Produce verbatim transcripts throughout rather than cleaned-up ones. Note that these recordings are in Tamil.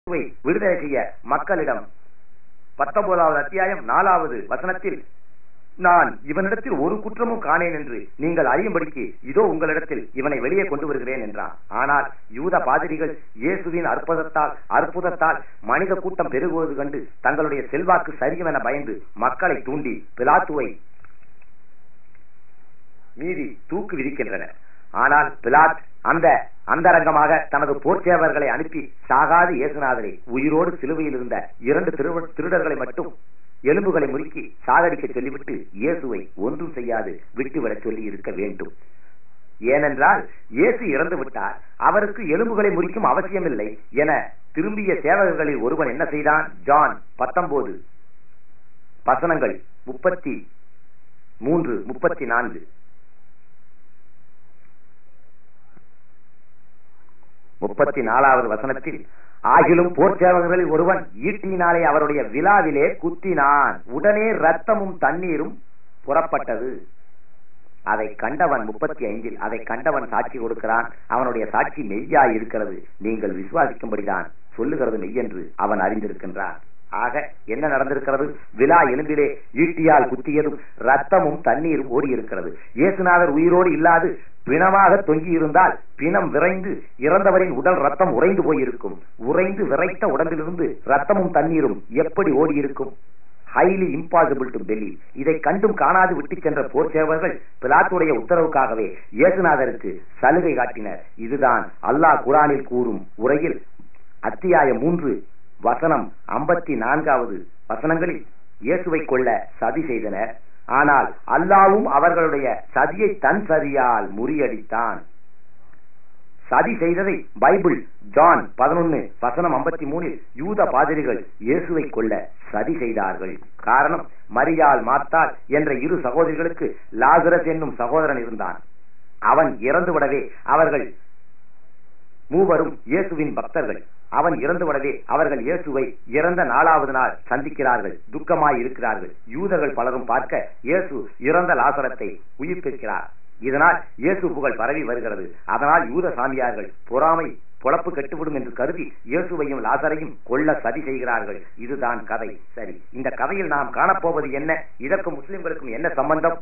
விடுதலை செய்ய மக்களிடம் பத்தொன்பதாவது அத்தியாயம் நாலாவது வசனத்தில், நான் இவனிடத்தில் ஒரு குற்றமும் காணேன் என்று நீங்கள் அறியும்படிக்கு இதோ உங்களிடத்தில் இவனை வெளியே கொண்டு வருகிறேன் என்றான். ஆனால் யூத பாதிரிகள் இயேசுவின் அற்புதத்தால் அற்புதத்தால் மனித கூட்டம் பெருகுவது கண்டு தங்களுடைய செல்வாக்கு சரியவென பயந்து மக்களை தூண்டி பிலாத்துவை மீறி தூக்கு விதிக்கின்றனர். ஆனால் பிலாத் அந்த அந்தரங்கமாக தனது போர்ச்சேவர்களை அனுப்பி சாகாது இயேசுநாதரை உயிரோடு சிலுவையில் இருந்த இரண்டு திருடர்களை மட்டும் எலும்புகளை முறுக்கி சாகடிக்க சொல்லிவிட்டு இயேசுவை ஒன்றும் செய்யாது விட்டுவிட சொல்லி இருக்க வேண்டும். ஏனென்றால் இயேசு இறந்து விட்டார், அவருக்கு எலும்புகளை முறிக்கும் அவசியமில்லை என திரும்பிய சேவகர்களில் ஒருவன் என்ன செய்தான்? ஜான் பத்தொன்பது வசனங்கள் முப்பத்தி மூன்று முப்பத்தி நான்கு முப்பத்தி நாலாவது வசனத்தில், ஆகிலும் போர்ச்சேவகர்களில் ஒருவன் ஈட்டினாலே அவருடைய விலாவிலே குத்தினான், உடனே ரத்தமும் தண்ணீரும் புறப்பட்டது. அதை கண்டவன் முப்பத்தி ஐந்தில் அதை கண்டவன் சாட்சி கொடுக்கிறான். அவனுடைய சாட்சி மெய்யாய் இருக்கிறது, நீங்கள் விசுவாசிக்கும்படிதான் சொல்லுகிறது மெய்யென்று அவன் அறிந்திருக்கின்றான். ஆக என்ன நடந்திருக்கிறது? விலா எலும்பிலே ஈட்டியால் குத்தியதும் ரத்தமும் தண்ணீரும் ஓடி இருக்கிறது. இயேசுநாதர் உயிரோடு இல்லாது பிணமாக தொங்கி இருந்தால் பிணம் விரைந்து இறந்தவரின் உடல் ரத்தம் உறைந்து போயிருக்கும். உறைந்து விரைத்த உடம்பிலிருந்து ரத்தமும் தண்ணீரும் எப்படி ஓடி இருக்கும்? Highly impossible to believe. இதை கண்டும் காணாது விட்டு சென்ற போர் சேவர்கள் பிலாத்துடைய உத்தரவுக்காகவே இயேசுநாதருக்கு சலுகை காட்டினர். இதுதான் அல்லாஹ் குர்ஆனில் கூறும் உரையில் அத்தியாயம் மூன்று வசனம் ஐம்பத்தி நான்காவது வசனங்களில் இயேசுவை கொல்ல சதி செய்தனர். ஆனால் அல்லாஹ்வும் அவர்களுடைய சதியை தன் சதியால் முறியடித்தான். சதி செய்ததை பைபிள் ஜான் பதினொன்னு வசனம் ஐம்பத்தி மூணில் யூத பாதிரிகள் இயேசுவை கொல்ல சதி செய்தார்கள். காரணம், மரியாள் மார்த்தாள் என்ற இரு சகோதரிகளுக்கு லாசரஸ் என்னும் சகோதரன் இருந்தான். அவன் இறந்துவிடவே அவர்கள் மூவரும் இயேசுவின் பக்தர்கள். அவன் இறந்துவிடவே அவர்கள் இயேசுவை இறந்த நாலாவது நாள் சந்திக்கிறார்கள், துக்கமாய் இருக்கிறார்கள். யூதர்கள் பலரும் பார்க்க இயேசு இறந்த லாசரத்தை உயிர்ப்பிக்கிறார். இதனால் இயேசு புகழ் பரவி வருகிறது. அதனால் யூத சாமியார்கள் பொறாமை பொழப்பு கெட்டுவிடும் என்று கருதி இயேசுவையும் லாசரையும் கொல்ல சதி செய்கிறார்கள். இதுதான் கதை. சரி, இந்த கதையில் நாம் காணப்போவது என்ன? இதற்கும் முஸ்லிம்களுக்கும் என்ன சம்பந்தம்?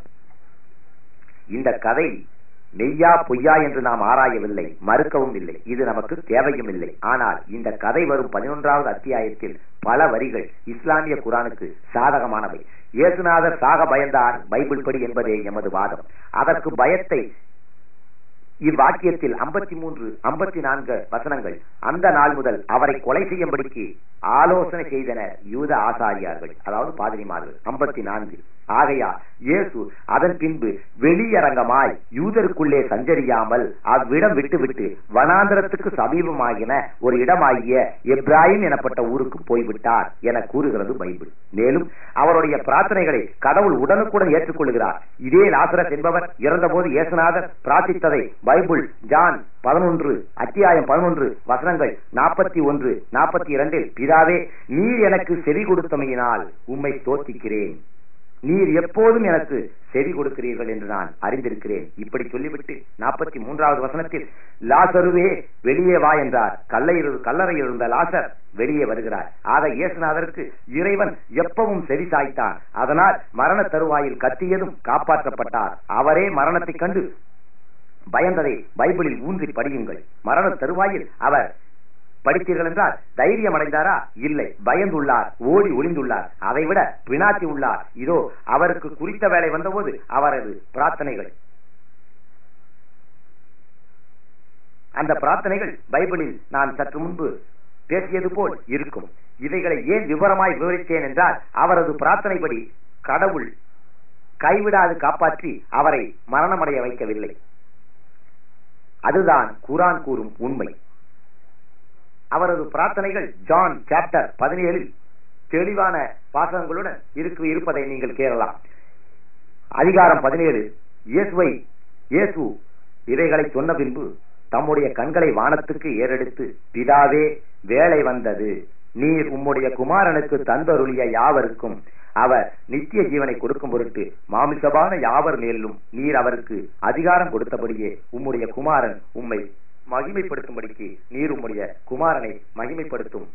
இந்த கதை மெய்யா பொய்யா என்று நாம் ஆராயவில்லை, மறுக்கவும் இல்லை, இது நமக்கு தேவையும் இல்லை. ஆனால் இந்த கதை வரும் பதினொன்றாவது அத்தியாயத்தில் பல வரிகள் இஸ்லாமிய குர்ஆனுக்கு சாதகமானவை. இயேசுநாதர் சாக பயந்தார் பைபிள் படி என்பதே எமது வாதம். அதற்கு பயத்தை இவ்வாக்கியத்தில் ஐம்பத்தி மூன்று ஐம்பத்தி நான்கு வசனங்கள் அந்த நாள் முதல் அவரை கொலை செய்யும்படிக்கு ஆலோசனை செய்தனர் யூத ஆசாரியார்கள், அதாவது பாதிரிமார்கள். ஐம்பத்தி நான்கு ஆகையா இயேசு அதன் பின்பு வெளியரங்கமாய் யூதருக்குள்ளே சஞ்சரியாமல் அவ்விடம் விட்டுவிட்டு வனாந்திரத்துக்கு சமீபமாகின ஒரு இடமாகிய எப்ராயிம் எனப்பட்ட ஊருக்கு போய்விட்டார் என கூறுகிறது பைபிள். மேலும் அவருடைய பிரார்த்தனைகளை கடவுள் உடனுக்குடன் ஏற்றுக்கொள்கிறார். இதே லாசரஸ் என்பவர் இறந்தபோது இயேசுநாதர் பிரார்த்தித்ததை பைபிள் ஜான் பதினொன்று அத்தியாயம் பதினொன்று வசனங்கள் நாற்பத்தி ஒன்று நாற்பத்தி இரண்டில், பிதாவே நீர் எனக்கு செவி கொடுத்தமையினால் உம்மை ஸ்தோத்திக்கிறேன், நீர் எப்போதும் எனக்கு செவி கொடுக்கிறீர்கள் என்று நான் அறிந்திருக்கிறேன். இப்படி சொல்லிவிட்டு நாற்பத்தி மூன்றாவது வசனத்தில், லாசருவே வெளியே வா என்றார். கல்லையில் கல்லறையில் இருந்த லாசர் வெளியே வருகிறார். ஆக இயேசுநாதருக்கு இறைவன் எப்பவும் செவி சாய்த்தான். அதனால் மரண தருவாயில் கத்தியதும் காப்பாற்றப்பட்டார். அவரே மரணத்தை கண்டு பயந்ததை பைபிளில் ஊன்றி படியுங்கள். மரண தருவாயில் அவர் படித்தீர்கள் என்றால் தைரியம் அடைந்தாரா? இல்லை, பயந்துள்ளார், ஓடி ஒளிந்துள்ளார், அதைவிட பினாத்தி உள்ளார். இதோ அவருக்கு குறித்த வேலை வந்தபோது அவரது பிரார்த்தனைகள், அந்த பிரார்த்தனைகள் பைபிளில் நான் சற்று முன்பு பேசியது போல் இருக்கும். இவைகளை ஏன் விவரமாய் விவரித்தேன் என்றால், அவரது பிரார்த்தனைப்படி கடவுள் கைவிடாது காப்பாற்றி அவரை மரணமடைய வைக்கவில்லை. அதுதான் குர்ஆன் கூறும் உண்மை. அவரது பிரார்த்தனைகள் ஜான் சாப்டர் பதினேழில் தெளிவான வாசகங்களுடன் இருக்கு இருப்பதை நீங்கள் கேட்கலாம். அதிகாரம் பதினேழு, இயேசுவை இயேசு இவைகளை சொன்ன பின்பு தம்முடைய கண்களை வானத்துக்கு ஏறெடுத்து, பிதாவே வேலை வந்தது, நீர் உம்முடைய குமாரனுக்கு தந்தருளிய யாவருக்கும் அவர் நித்திய ஜீவனை கொடுக்கும் பொருட்டு மாமிசமான யாவர் மேலும் நீர் அவருக்கு அதிகாரம் கொடுத்தபடியே உம்முடைய குமாரன் உம்மை மகிமைப்படுத்தும்படிக்கு நீர் உம்முடைய குமாரனை மகிமைப்படுத்தும்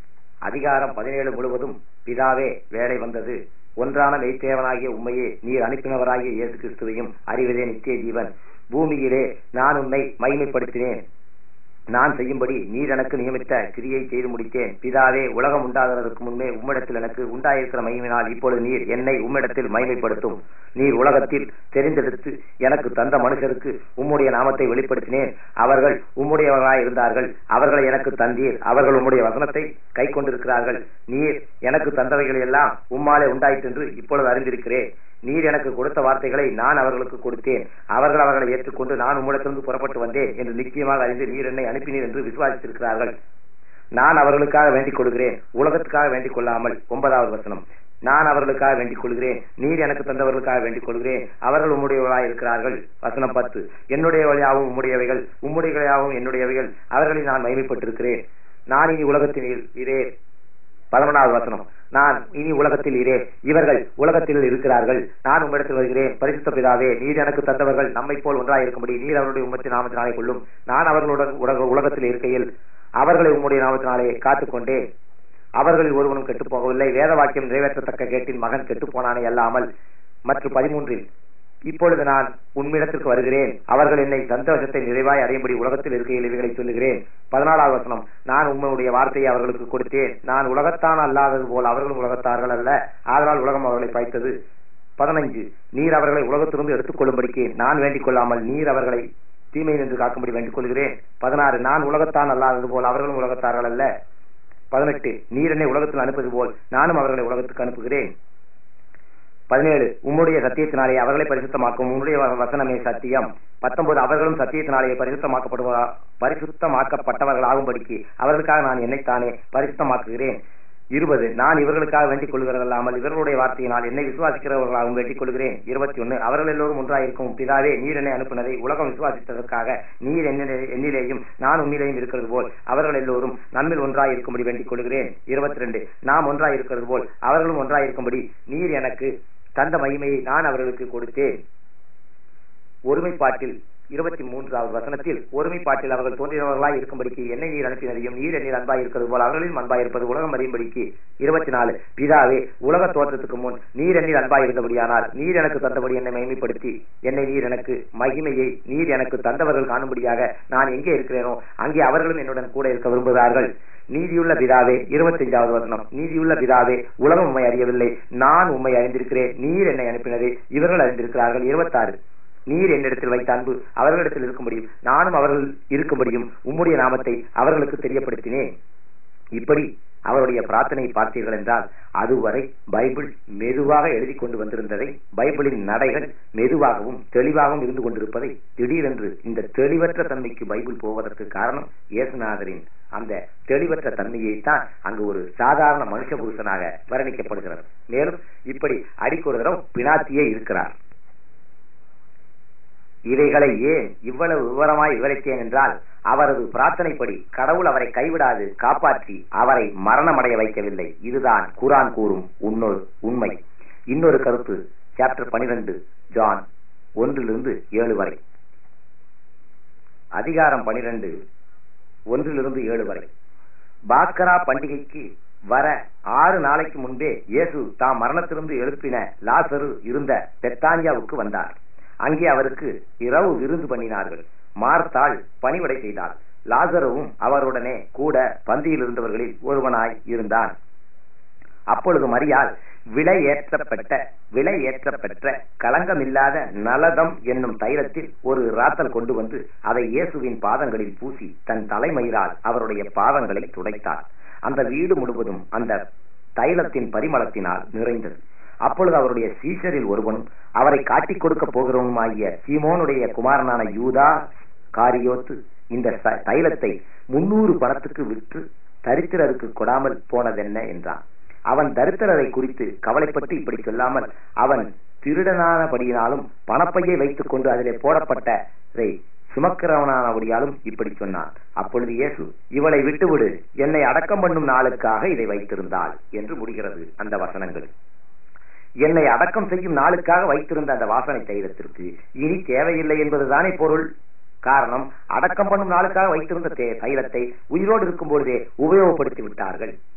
அதிகாரம் பதினேழு முழுவதும் பிதாவே வேலை வந்தது, ஒன்றான மெய்த்தேவனாகிய உம்மையே நீர் அனுப்பினவராகிய இயேசு கிறிஸ்துவையும் அறிவதே நித்திய ஜீவன். பூமியிலே நான் உன்னை மகிமைப்படுத்தினேன், நான் செய்யும்படி நீர் எனக்கு நியமித்த கிரியை செய்து முடித்தேன். பிதாவே உலகம் உண்டாகிறதற்கு முன்பே உம்மிடத்தில் எனக்கு உண்டாயிருக்கிற மகிமையினால் இப்பொழுது நீர் என்னை உம்மிடத்தில் மகிமைப்படுத்தும். நீர் உலகத்தில் தெரிந்தெடுத்து எனக்கு தந்த மனுஷருக்கு உம்முடைய நாமத்தை வெளிப்படுத்தினேன். அவர்கள் உம்முடையவர்களாய் இருந்தார்கள், அவர்களை எனக்கு தந்தீர். அவர்கள் உம்முடைய வசனத்தை கை கொண்டிருக்கிறார்கள். நீர் எனக்கு தந்தவைகள் எல்லாம் உம்மாலே உண்டாயிற்று என்று இப்பொழுது அறிந்திருக்கிறேன். நீர் எனக்கு கொடுத்த வார்த்தைகளை நான் அவர்களுக்கு கொடுத்தேன், அவர்கள் அவர்களை ஏற்றுக்கொண்டு நான் உம்மிடத்திலிருந்து புறப்பட்டு வந்தேன் என்று நிச்சயமாக அறிந்து நீர் என்னை அனுப்பினீர் என்று விசுவாசித்திருக்கிறார்கள். நான் அவர்களுக்காக வேண்டிக் கொள்கிறேன், உலகத்துக்காக வேண்டிக் கொள்ளாமல். ஒன்பதாவது வசனம். நான் அவர்களுக்காக வேண்டிக் கொள்கிறேன், நீர் எனக்கு தந்தவர்களுக்காக வேண்டிக் கொள்கிறேன், அவர்கள் உம்முடையவர்களாய் இருக்கிறார்கள். வசனம் பத்து. என்னுடைய வழியாகவும் உம்முடையவைகள், உம்முடையவையாகவும் என்னுடையவைகள், அவர்களில் நான் மகிமைப்பட்டிருக்கிறேன். நான் இனி உலகத்தில் இரே. பதினொன்றாவது வசனம். நான் இனி உலகத்தில் இரே, இவர்கள் உலகத்தில் இருக்கிறார்கள், நான் உம்மிடத்தில் வருகிறேன். பரிசுத்த பிதாவே, நீர் எனக்கு தந்தவர்கள் நம்மை போல் ஒன்றாக இருக்கும்படி நீர் அவருடைய உம்மத்தின் நாமத்தினாலே கொள்ளும். நான் அவர்களுடன் உலகத்தில் இருக்கையில் அவர்களை உம்முடைய நாமத்தினாலே காத்துக்கொண்டேன். அவர்களில் ஒருவனும் கெட்டு போகவில்லை. வேத வாக்கியம் நிறைவேற்றத்தக்க கேட்டின் மகன் கெட்டு போனானே அல்லாமல். மற்றும் பதிமூன்றில் இப்பொழுது நான் உன்னிடத்திற்கு வருகிறேன், அவர்கள் என்னை சந்தோஷத்தை நிறைவாய் அடையும்படி உலகத்தில் இருக்கையில் இவைகளை சொல்லுகிறேன். பதினாலாவது வசனம். நான் உம்முடைய வார்த்தையை அவர்களுக்கு கொடுத்தேன், நான் உலகத்தான் அல்லாதது போல் அவர்களும் உலகத்தார்கள் அல்ல, ஆதலால் உலகம் அவர்களை பாய்த்தது. பதினைஞ்சு. நீர் அவர்களை உலகத்திலிருந்து எடுத்துக் கொள்ளும்படிக்கு நான் வேண்டிக் கொள்ளாமல் நீர் அவர்களை தீமை நின்று காக்கும்படி வேண்டிக் கொள்கிறேன். பதினாறு. நான் உலகத்தான் அல்லாதது போல் அவர்களும் உலகத்தார்கள் அல்ல. பதினெட்டு. நீர் என்னை உலகத்தில் அனுப்புவது போல் நானும் அவர்களை உலகத்துக்கு அனுப்புகிறேன். பதினேழு. உம்முடைய சத்தியத்தினாலே அவர்களை பரிசுத்தமாக்கும், உம்முடைய வசனமே சத்தியம். பத்தொன்பது. அவர்களும் சத்தியத்தினாலே பரிசுத்தமாக்கப்படுவா பரிசுத்தமாக்கப்பட்டவர்கள் ஆகும்படிக்கு அவர்களுக்காக நான் என்னைத்தானே பரிசுத்தமாக்குகிறேன். இருபது. நான் இவர்களுக்காக வேண்டிக் கொள்கிறதல்லாமல் இவர்களுடைய வார்த்தையினால் என்னை விசுவாசிக்கிறவர்களாகவும் வேண்டிக் கொள்கிறேன். இருபத்தி ஒன்னு. அவர்கள் எல்லோரும் ஒன்றாயிருக்கும். பிதாவே, நீர் என்னை அனுப்பினதை உலகம் விசுவாசித்ததற்காக நீர் என்னிலேயும் நான் உன்னிலேயும் இருக்கிறது போல் அவர்கள் எல்லோரும் நம்மில் ஒன்றாயிருக்கும்படி வேண்டிக் கொள்கிறேன். இருபத்தி ரெண்டு. நாம் ஒன்றாயிருக்கிறது போல் அவர்களும் ஒன்றாயிருக்கும்படி நீர் எனக்கு தந்த மகிமையை நான் அவர்களுக்கு கொடுத்தேன். ஒருமைப்பாட்டில் இருபத்தி மூன்றாவது வசனத்தில் ஒருமைப்பாட்டில் அவர்கள் தோன்றினவர்களாய் இருக்கும்படிக்கு என்னை நீர் அனுப்பினதையும் நீர் என்னில் அன்பாய் இருக்கிறது போல் அவர்களில் அன்பாய் இருப்பது உலகம் அறியும்படிக்கு. இருபத்தி நாலு. பிதாவே, உலக தோற்றத்துக்கு முன் நீர் என்னில் அன்பாய் இருந்தபடியானால் நீர் எனக்கு தந்தபடி என்னை மகிமைப்படுத்தி என்னை நீர் எனக்கு மகிமையை நீர் எனக்கு தந்தவர்கள் காணும்படியாக நான் எங்கே இருக்கிறேனோ அங்கே அவர்களும் என்னுடன் கூட இருக்க விரும்புகிறார்கள். நீதியுள்ள பிதாவே. இருபத்தைந்தாவது வசனம். நீதியுள்ள பிதாவே, உலகம் உம்மை அறியவில்லை, நான் உம்மை அறிந்திருக்கிறேன், நீர் என்னை அனுப்பினதை இவர்கள் அறிந்திருக்கிறார்கள். இருபத்தாறு. நீர் என்னிடத்தில் வைத்த அன்பு அவர்களிடத்தில் இருக்கும்படியும் நானும் அவர்கள் இருக்கும்படியும் உம்முடைய நாமத்தை அவர்களுக்கு தெரியப்படுத்தினேன். இப்படி அவருடைய பிரார்த்தனையை பார்த்தீர்கள் என்றால் அதுவரை பைபிள் மெதுவாக எழுதி கொண்டு வந்திருந்ததை, பைபிளின் நடைகள் மெதுவாகவும் தெளிவாகவும் இருந்து கொண்டிருப்பதை திடீரென்று இந்த தெளிவற்ற தன்மைக்கு பைபிள் போவதற்கு காரணம் இயேசுநாதரின் அந்த தெளிவற்ற தன்மையைத்தான் அங்கு ஒரு சாதாரண மனுஷ புருஷனாக வர்ணிக்கப்படுகிறது. மேலும் இப்படி அடிக்கொரு தரம் பினாத்தியே இருக்கிறார். இவைகளை ஏன் இவ்வளவு விவரமாய் விவரித்தேன் என்றால் அவரது பிரார்த்தனைப்படி கடவுள் அவரை கைவிடாது காப்பாற்றி அவரை மரணமடைய வைக்கவில்லை. இதுதான் குர்ஆன் கூறும் இன்னொரு உண்மை. இன்னொரு கருத்து சாப்டர் பனிரெண்டு ஜான் ஒன்றிலிருந்து ஏழு வரை. அதிகாரம் பனிரெண்டு ஒன்றிலிருந்து ஏழு வரை. பாஸ்கரா பண்டிகைக்கு வர ஆறு நாளைக்கு முன்பே இயேசு தாம் மரணத்திலிருந்து எழுப்பின லாசரு இருந்த பெத்தானியாவுக்கு வந்தார். அங்கே அவருக்கு இரவு விருந்து பண்ணினார்கள். மார்த்தாள் பணிவிடை செய்தாள். லாசருவும் அவருடனே கூட பந்தியில் இருந்தவர்களில் ஒருவனாய் இருந்தான். அப்பொழுது மரியாள் விலை ஏற்றப்பட்ட விலை ஏற்றப்பெற்ற களங்கமில்லாத நலதம் என்னும் தைலத்தில் ஒரு ராத்தல் கொண்டு வந்து அதை இயேசுவின் பாதங்களில் பூசி தன் தலைமயிரால் அவருடைய பாதங்களை துடைத்தார். அந்த வீடு முழுவதும் அந்த தைலத்தின் பரிமளத்தினால் நிறைந்தது. அப்பொழுது அவருடைய சீஷரில் ஒருவனும் அவரை காட்டிக் கொடுக்க போகிறவனுமாகிய சீமோனுடைய குமாரனான யூதா காரியோத்து இந்த தைலத்தை முன்னூறு பணத்துக்கு விற்று தரித்திரருக்கு கொடாமல் போனதென்ன என்றான். அவன் தரித்திரரை குறித்து கவலைப்பட்டு இப்படி சொல்லாமல் அவன் திருடனானபடியினாலும் பணப்பையை வைத்துக் கொண்டு அதிலே போடப்பட்டதை சுமக்கிறவனானபடியாலும் இப்படி சொன்னான். அப்பொழுது இயேசு, இவளை விட்டுவிடு, என்னை அடக்கம் பண்ணும் நாளுக்காக இதை வைத்திருந்தாள் என்று முடிகிறது அந்த வசனங்கள். என்னை அடக்கம் செய்யும் நாளுக்காக வைத்திருந்த அந்த வாசனை தைலத்திற்கு இனி தேவையில்லை என்பதுதானே பொருள். காரணம், அடக்கம் பண்ணும் நாளுக்காக வைத்திருந்த தைலத்தை உயிரோடு இருக்கும் பொழுதே உபயோகப்படுத்தி விட்டார்கள்.